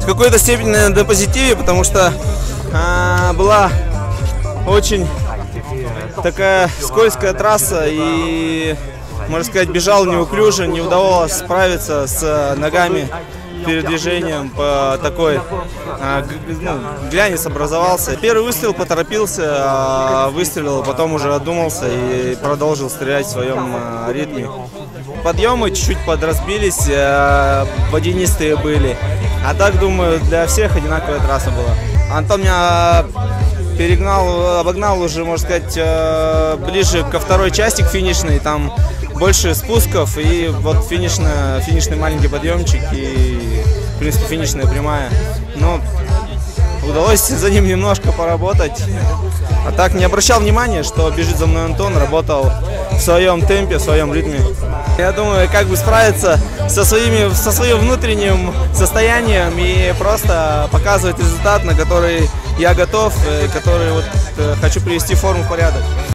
какой-то степени на позитиве, потому что была очень такая скользкая трасса и, можно сказать, бежал неуклюже, не удавалось справиться с ногами перед движением по такой, глянец образовался. Первый выстрел поторопился, выстрелил, потом уже одумался и продолжил стрелять в своем ритме. Подъемы чуть-чуть подразбились, водянистые были, а так, думаю, для всех одинаковая трасса была. Антон меня обогнал уже, можно сказать, ближе ко второй части, к финишной, там больше спусков и вот финишный маленький подъемчик и, в принципе, финишная прямая. Но удалось за ним немножко поработать, а так не обращал внимания, что бежит за мной Антон, работал в своем темпе, в своем ритме. Я думаю, как бы справиться со своим внутренним состоянием и просто показывать результат, на который я готов, который вот хочу привести форму в порядок.